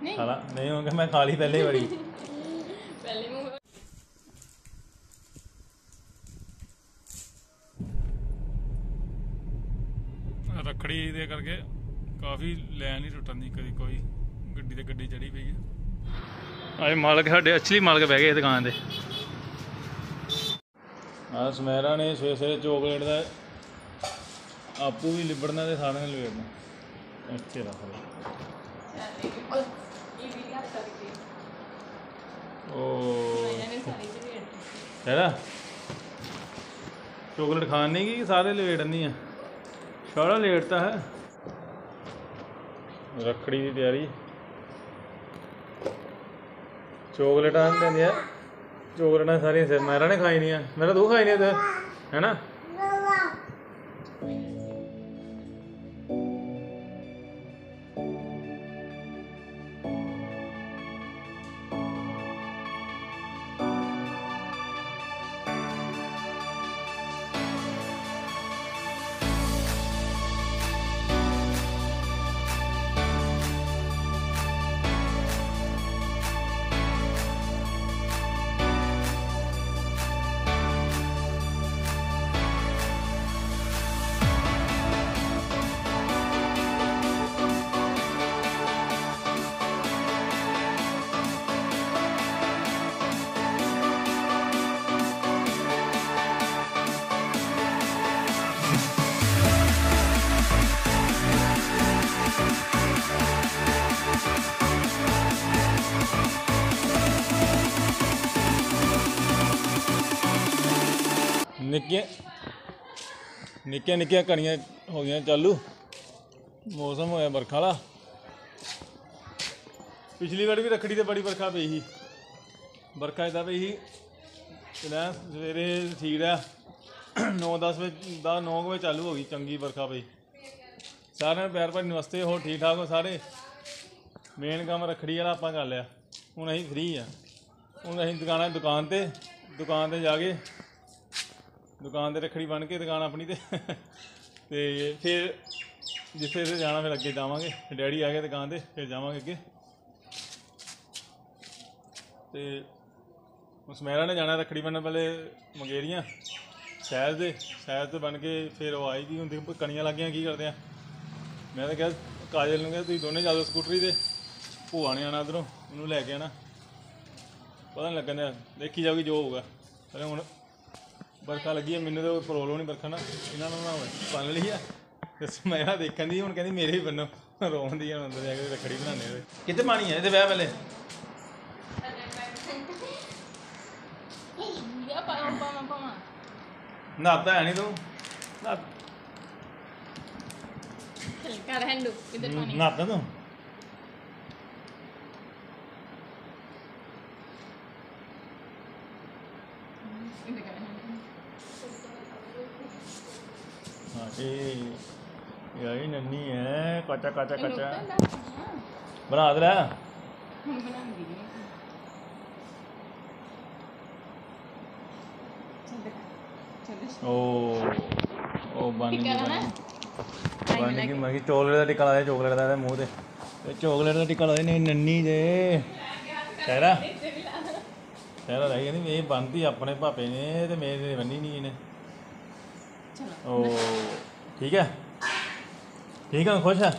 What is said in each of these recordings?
खाला नहीं होगा, मैं खा ली पहले ही बड़ी। पहले मुंह रखड़ी दे करके काफ़ी लैन ही टुटन दी, कभी कोई गड्डी ते गड्डी चढ़ी पई है। अज मालक साढ़े असली मालक बह गए दुकान से। हाँ सुमेरा ने सवेरे सवेरे चॉकलेट का आपू भी लिबड़ना तो सारे लिबड़ना। अच्छे रख है चॉकलेट खाने की सारे लेटनी है, सारा लेटता है। रखड़ी की तैयारी, चॉकलेटा देंगे, चॉकलेटा सारिया मेरा ने खाई नहीं है, मेरा तू खाई नहीं है ना। निक्कियां निक्कियां कणियां हो गई चालू, मौसम होया बरखा वाला। पिछली बार भी रखड़ी ते बड़ी बरखा पई ही, बरखा इदा पई ही सवेरे ठीक रहा, 9-10 बजे 9 बजे चालू हो गई, चंगी बरखा पई। सारे पैर भरने वास्ते हो ठीक ठाक हो सारे। मेन काम रखड़ी वाला आपां कर लिया, हुण असीं फ्री आ। हुण असीं दुकान ते जाके दुकान ते रखड़ी बन के दुकान अपनी ते फिर जिथे जाना फिर अगे जावांगे। डैडी आ गए दुकान ते, फिर जावांगे अगे। तो सुमेरा ने जाना रखड़ी बनने पहले मंगेरियां शहर से बन के, फिर वो आई भी होंगी कणियां लग गई की करते हैं। मैं तो क्या काजल ने कहा तुम दोनों जा दो स्कूटरी से, भूआ ने आना उधरों, उन्होंने लैके आना, पता नहीं लगन दिया, देखी जाऊगी जो होगा। पर हूँ बरखा लगी है, मैंने तो प्रॉब्लम नहीं बरखा ना, इन्होंने ना बन ली है। मैं देखन दी हूँ कहती मेरे भी बनो, रोन दी अंदर जाके रखड़ी बनाने। कितने पानी है ये ब्याह पहले नहाता है नहीं तू, नहाता तू यही नन्नी है, कच्चा कच्चा कच्चा बना दे। ओ बन गई मर गई। चॉकलेट का टिक्का ला दे, चॉकलेट का मूँह ते चॉकलेट का टिक्का ला दे। नहीं नन्नी जे शहरा रही नहीं, ये बनती अपने भापे ने तो मेरे बनी नहीं इन्हें। ओ ठीक है खुश है।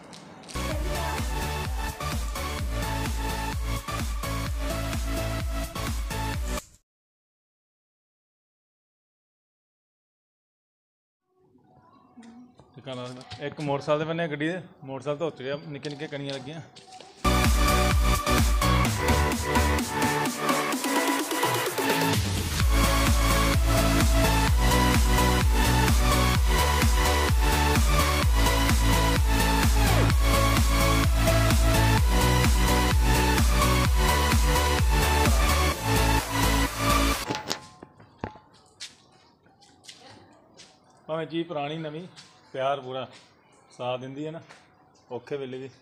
एक मोटरसाइकिल बने गड्डी दे, मोटरसाइकिल धोते गया, निक्के निक्के कणियां लगियां। भावें चीज़ पुरानी नवीं, प्यार पूरा साथ दिंदी है ना औखे वेले भी।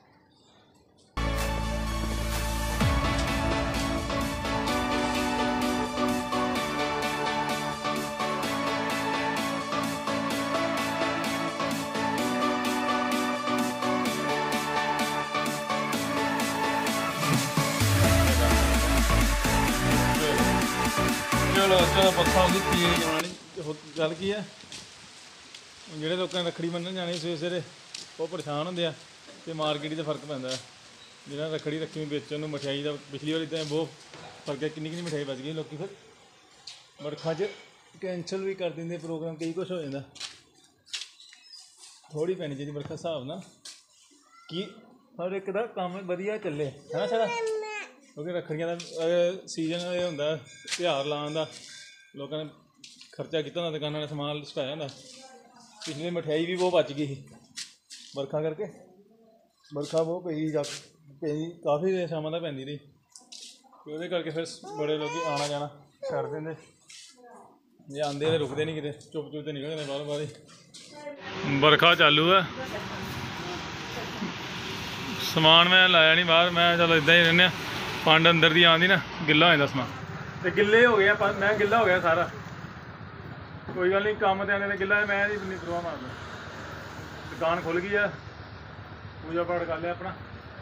ਚਲੋ ਪੱਖਾ ਹੋ ਗਈ ਤੀਏ ਜਮਾਨੀ। ਗੱਲ ਕੀ ਹੈ, ਜਿਹੜੇ ਲੋਕਾਂ ਨੇ ਰੱਖੜੀ ਬੰਨ੍ਹਣ ਜਾਣੀ ਸਵੇਰੇ ਸਵੇਰੇ ਉਹ ਪਰੇਸ਼ਾਨ ਹੁੰਦੇ ਆ ਅਤੇ ਮਾਰਕੀਟ 'ਚ ਫਰਕ ਪੈਂਦਾ ਹੈ। ਜਿਹੜਾ ਰੱਖੜੀ ਰੱਖੀ ਵੇਚਣ ਨੂੰ ਮਠਿਆਈ ਦਾ ਪਿਛਲੀ ਵਾਰੀ ਤਾਂ ਬਹੁਤ ਫਰਕ ਹੈ, ਕਿੰਨੀ ਮਠਿਆਈ ਬਚ ਗਈ। ਲੋਕ ਫਿਰ ਬਰਖਾ 'ਚ ਕੈਂਸਲ ਵੀ ਕਰ ਦਿੰਦੇ ਪ੍ਰੋਗਰਾਮ, ਕਈ ਕੁਛ ਹੋ ਜਾਂਦਾ। ਥੋੜ੍ਹੀ ਪੈਣੀ ਚਾਹੀਦੀ ਵਰਖਾ ਹਿਸਾਬ ਨਾਲ ਕਿ ਹਰ ਇੱਕ ਦਾ ਕੰਮ ਵਧੀਆ ਚੱਲੇ, ਹੈ ਨਾ ਸਾਰਾ। ਕਿਉਂਕਿ ਰੱਖੜੀਆਂ ਦਾ ਸੀਜ਼ਨ ਇਹ ਹੁੰਦਾ ਤਿਉਹਾਰ ਲਾਉਣ ਦਾ, ਲੋਕਾਂ ਨੇ ਖਰਚਾ ਕੀਤਾ ਹੁੰਦਾ, ਦੁਕਾਨਾਂ ਨੇ ਸਮਾਨ ਸਟਾਇਆ ਹੁੰਦਾ। ਪਿਛਲੀ ਮਠਿਆਈ ਵੀ ਬਹੁਤ ਬਚ ਗਈ ਸੀ ਵਰਖਾ ਕਰਕੇ। ਵਰਖਾ ਬਹੁਤ ਪਈ ਕਾਫੀ ਸ਼ਾਮਾਂ ਦਾ ਪੈਂਦੀ ਰਹੀ, ਅਤੇ ਉਹਦੇ ਕਰਕੇ ਫਿਰ ਬੜੇ ਲੋਕ ਆਉਣਾ ਜਾਣਾ ਛੱਡ ਦਿੰਦੇ। ਜੇ ਆਉਂਦੇ ਤਾਂ ਰੁਕਦੇ ਨਹੀਂ ਕਿਤੇ, ਚੁੱਪ ਚੁੱਪ ਤੇ ਨਿਕਲ ਜਾਂਦੇ ਬਾਹਰੋਂ ਬਾਹਰ ਹੀ। ਵਰਖਾ ਚਾਲੂ ਹੈ, ਸਮਾਨ ਮੈਂ ਲਾਇਆ ਨਹੀਂ ਬਾਹਰ, ਮੈਂ ਚਲੋ ਇੱਦਾਂ ਹੀ ਰਹਿੰਦੇ ਹਾਂ। ਪੰਡ ਅੰਦਰ ਦੀ ਆਉਂਦੀ ਨਾ ਗਿੱਲਾ ਹੋ ਜਾਂਦਾ ਸਮਾਨ, ਅਤੇ ਗਿੱਲੇ ਹੋ ਗਏ ਆ। ਮੈਂ ਗਿੱਲਾ ਹੋ ਗਿਆ ਸਾਰਾ, ਕੋਈ ਗੱਲ ਨਹੀਂ। ਕੰਮ ਤੇ ਆਉਂਦੇ ਤਾਂ ਗਿੱਲਾ, ਮੈਂ ਇਹਦੀ ਨਹੀਂ ਪਰਵਾਹ ਮਾਰਦਾ। ਦੁਕਾਨ ਖੁੱਲ੍ਹ ਗਈ ਆ, ਪੂਜਾ ਪਾਠ ਕਰ ਲਿਆ ਆਪਣਾ।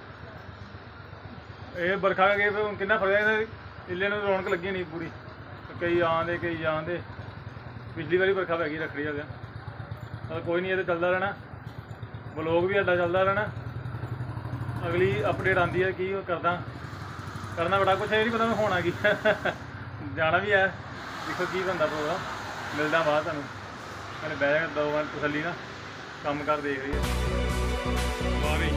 ਇਹ ਵਰਖਾ ਕਰਕੇ ਫਿਰ ਹੁਣ ਕਿੰਨਾ ਫਰਕ ਹੈ, ਇੱਲੇ ਨੂੰ ਰੌਣਕ ਲੱਗੀ ਨਹੀਂ ਪੂਰੀ, ਕਈ ਆਉਂਦੇ ਕਈ ਜਾਂਦੇ। ਪਿਛਲੀ ਵਾਰੀ ਵਰਖਾ ਪੈ ਗਈ ਰੱਖੜੀ ਵਾਲੇ ਦਿਨ। ਕੋਈ ਨਹੀਂ, ਇਹ ਤਾਂ ਚੱਲਦਾ ਰਹਿਣਾ, ਵਲੋਗ ਵੀ ਸਾਡਾ ਚੱਲਦਾ ਰਹਿਣਾ। ਅਗਲੀ ਅਪਡੇਟ ਆਉਂਦੀ ਹੈ ਕੀ ਕਰਨਾ ਬੜਾ ਕੁਛ, ਇਹ ਨਹੀਂ ਪਤਾ ਮੈਂ ਹੋਣਾ ਕੀ। ਜਾਣਾ ਵੀ ਹੈ, ਦੇਖੋ ਕੀ ਬਣਦਾ ਪ੍ਰੋਗਰਾਮ। ਮਿਲਦਾ ਬਾਅਦ ਤੁਹਾਨੂੰ, ਮੈंने ਬਹਿ ਜਾ 2 ਵਾਰ ਤਸੱਲੀ ਨਾਲ ਕੰਮ ਕਰ ਦੇਖ ਰਹੀ ਹੈ। ਵਾਹ ਵੀ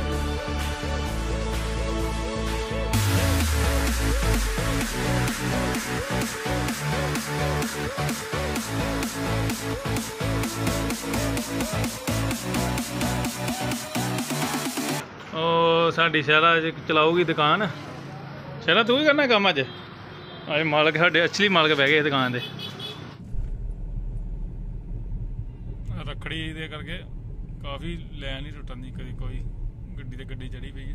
ਉਹ ਸਾਡੀ ਸ਼ਹਿਰਾ ਅੱਜ ਚਲਾਊਗੀ ਦੁਕਾਨ। ਸ਼ਹਿਰਾ ਤੂੰ ਵੀ ਕਰਨਾ ਕੰਮ ਅੱਜ ਮਾਲਕ ਸਾਡੇ ਅਸਲੀ ਮਾਲਕ ਬਹਿ ਗਏ ਦੁਕਾਨ ਦੇ। ਰੱਖੜੀ ਦੇ ਕਰਕੇ ਕਾਫੀ ਲਾਈਨ ਹੀ ਟੁੱਟਣ ਦੀ, ਕਦੀ ਕੋਈ ਗੱਡੀ ਤੇ ਗੱਡੀ ਚੜੀ ਪਈ ਹੈ।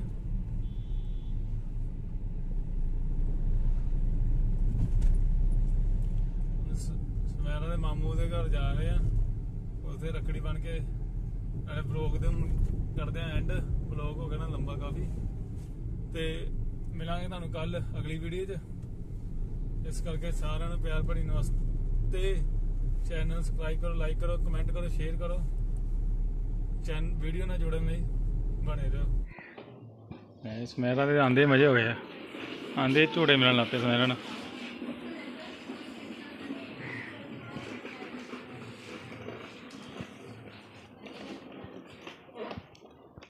ਸਮੈਰਾ ਦੇ ਮਾਮੂ ਦੇ ਘਰ ਜਾ ਰਹੇ ਆ, ਉੱਥੇ ਰੱਖੜੀ ਬਣ ਕੇ ਬਲੌਗ ਦੇ ਹੁਣ ਕਰਦੇ ਆ ਐਂਡ। ਬਲੌਗ ਹੋ ਗਿਆ ਨਾ ਲੰਬਾ ਕਾਫੀ, ਤੇ ਮਿਲਾਂਗੇ ਤੁਹਾਨੂੰ ਕੱਲ ਅਗਲੀ ਵੀਡੀਓ 'ਚ। ਇਸ ਕਰਕੇ ਸਾਰਿਆਂ ਨੂੰ ਪਿਆਰ ਭਰੀ ਨਮਸਤੇ। ਚੈਨਲ ਸਬਸਕ੍ਰਾਈਬ ਕਰੋ, ਲਾਈਕ ਕਰੋ, ਕਮੈਂਟ ਕਰੋ, ਸ਼ੇਅਰ ਕਰੋ। ਵੀਡੀਓ ਨਾਲ ਜੁੜਨ ਲਈ ਬਣੇ ਰਹੋ। ਸਮੈਰਾ ਦੇ ਆਉਂਦੇ ਮਜ਼ੇ ਹੋ ਗਏ ਆ, ਆਉਂਦੇ ਝੂੜੇ ਮਿਲਣ ਲੱਗ ਪਏ ਸਮੈਰਾ ਨਾਲ।